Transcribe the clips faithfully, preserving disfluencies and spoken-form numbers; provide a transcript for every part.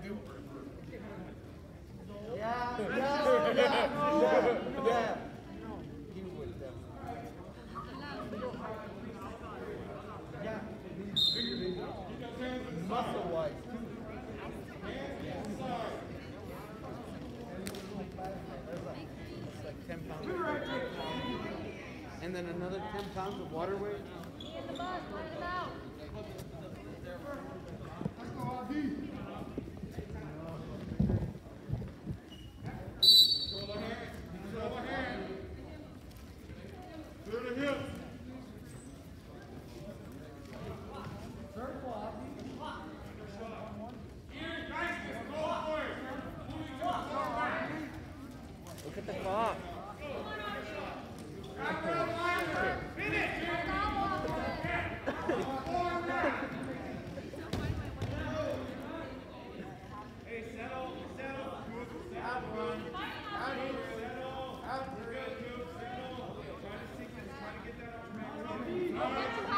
Yeah, yeah, yeah, yeah, yeah. He would definitely. Yeah, muscle-wise too. There's like, it's like ten pounds. And then another ten pounds of water weight. In the bus, let it out. Let's go, R D. Control the hand. Control the hand. Clear the hips. Look at the clock. Hey, settle, settle. Out, run. Out here. Settle. Out. We're good, Coop. Settle. Try to sequence. Try to get that arm back.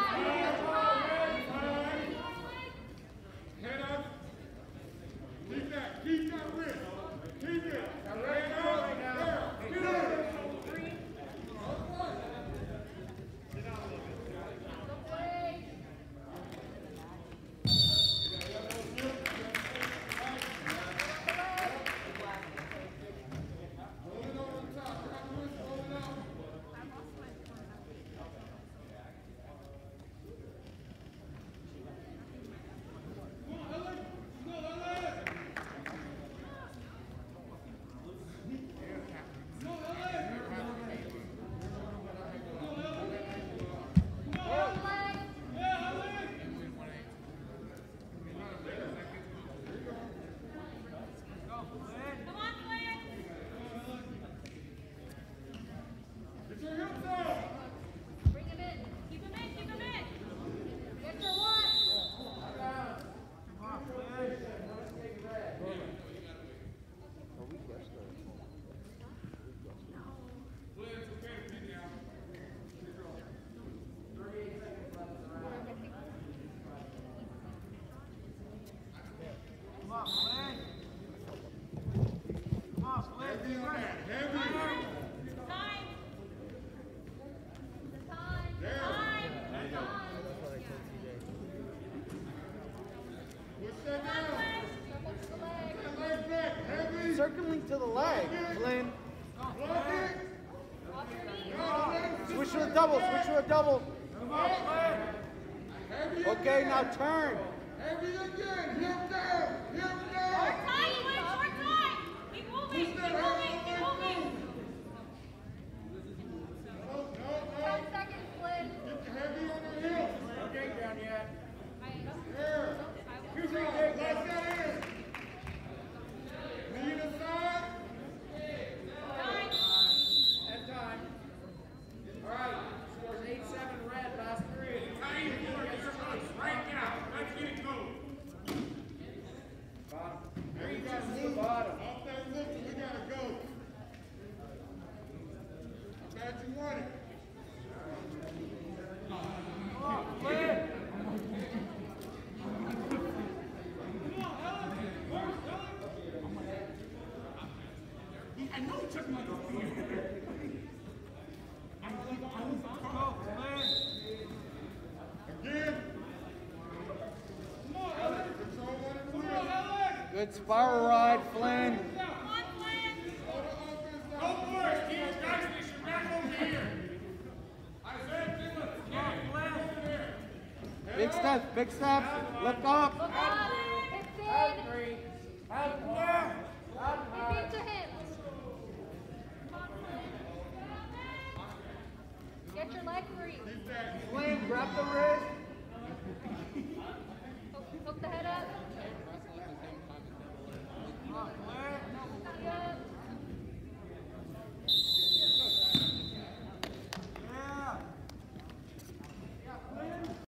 Head up. Keep that. Keep that wrist. Keep it. Now, right now. Right now. Get up. Circling to the leg, Flynn. Switch to a double, switch to a double. Okay, now turn. Heavy again. Hip down. Hip down. Short time, Flynn, short time. Keep moving, keep moving, keep moving. No, no, no. Ten seconds, Flynn. Get the heavy on the hips. Okay, down yet. There. Let's get in. Lead aside. That time. All right. Scores eight seven red, last three. Right now. Let's get it going. Bottom. There you go, to the bottom. Off that lift, we gotta go. How bad you want it? I know he took my Again. Come on, Alex. Control one and clear. Come on, Alex. Good spiral ride, Flynn. Come on, Flynn. Go for it, Keith. Guys, they should back over here. Isaiah, Finland. Come on, over there. Big steps, big steps. Lift up. Look up. Hip Out in. three. Out four. Out Hip five. into him. Get your leg free. Flynn, grab the wrist.